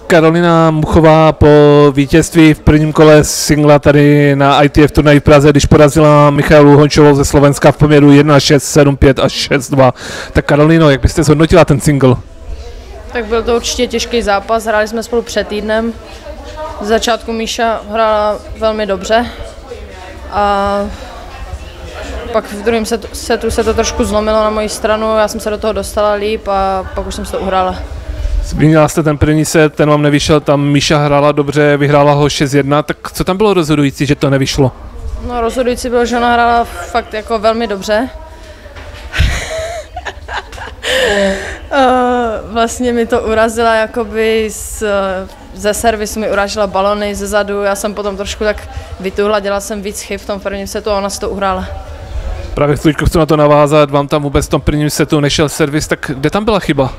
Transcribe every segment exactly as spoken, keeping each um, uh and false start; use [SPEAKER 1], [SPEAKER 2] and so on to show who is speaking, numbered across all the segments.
[SPEAKER 1] Karolina Muchová po vítězství v prvním kole singla tady na I T F turnaji v Praze, když porazila Michaelu Hončovou ze Slovenska v poměru jedna šest, sedm pět a šest dva. Tak Karolino, jak byste zhodnotila ten single?
[SPEAKER 2] Tak byl to určitě těžký zápas, hráli jsme spolu před týdnem. Z začátku Míša hrála velmi dobře a pak v druhém setu, setu se to trošku zlomilo na moji stranu, já jsem se do toho dostala líp a pak už jsem se to uhrála.
[SPEAKER 1] Zmínila jste ten první set, ten vám nevyšel, tam Míša hrála dobře, vyhrála ho šest jedna, tak co tam bylo rozhodující, že to nevyšlo?
[SPEAKER 2] No rozhodující bylo, že ona hrála fakt jako velmi dobře. Vlastně mi to urazila, jakoby z, ze servisu mi uražila balony ze zadu, já jsem potom trošku tak vytuhla, dělala jsem víc chyb v tom prvním setu a ona si to uhrála.
[SPEAKER 1] Právě chvíličku chci na to navázat, vám tam vůbec v tom prvním setu nešel servis, tak kde tam byla chyba?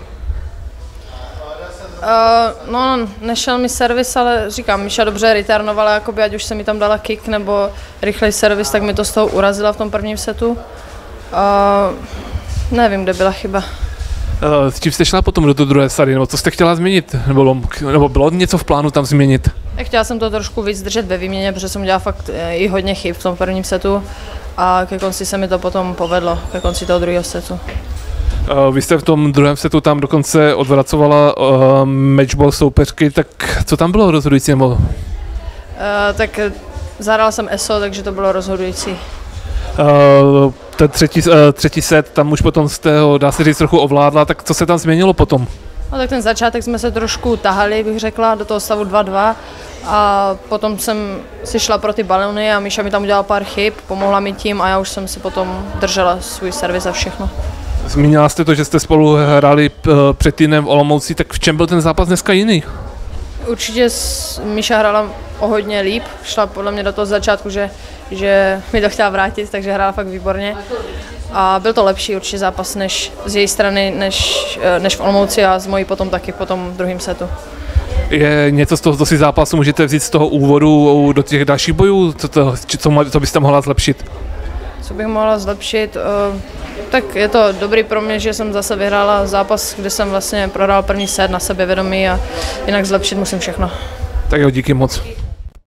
[SPEAKER 2] Uh, no, nešel mi servis, ale říkám, Míša dobře returnovala, jakoby, ať už se mi tam dala kick nebo rychlej servis, tak mi to z toho urazila v tom prvním setu. Uh, nevím, kde byla chyba.
[SPEAKER 1] Uh, s čím jste šla potom do té druhé sady, nebo co jste chtěla změnit, nebo, nebo bylo něco v plánu tam změnit?
[SPEAKER 2] Chtěla jsem to trošku víc držet ve výměně, protože jsem dělala fakt i hodně chyb v tom prvním setu a ke konci se mi to potom povedlo, ke konci toho druhého setu.
[SPEAKER 1] Uh, vy jste v tom druhém setu tam dokonce odvracovala uh, matchball soupeřky, tak co tam bylo rozhodující? Nebo? Uh,
[SPEAKER 2] tak zahrála jsem E S O, takže to bylo rozhodující.
[SPEAKER 1] Uh, ten třetí, uh, třetí set, tam už potom jste ho, dá se říct, trochu ovládla, tak co se tam změnilo potom?
[SPEAKER 2] No tak ten začátek jsme se trošku tahali, bych řekla, do toho stavu dva dva a potom jsem si šla pro ty balony a Míša mi tam udělala pár chyb, pomohla mi tím a já už jsem si potom držela svůj servis a všechno.
[SPEAKER 1] Zmínila jste to, že jste spolu hráli před týdnem v Olomouci, tak v čem byl ten zápas dneska jiný?
[SPEAKER 2] Určitě Míša hrála o hodně líp, šla podle mě do toho začátku, že, že mi to chtěla vrátit, takže hrála fakt výborně. A byl to lepší určitě zápas než z její strany, než, než v Olomouci a z mojí potom taky po tom druhém setu.
[SPEAKER 1] Je něco z tohoto si zápasu můžete vzít z toho úvodu do těch dalších bojů? Co, to, co, co byste mohla zlepšit?
[SPEAKER 2] Co bych mohla zlepšit? Tak je to dobrý pro mě, že jsem zase vyhrála zápas, kde jsem vlastně prohrál první set na sebevědomí a jinak zlepšit musím všechno.
[SPEAKER 1] Tak jo, díky moc.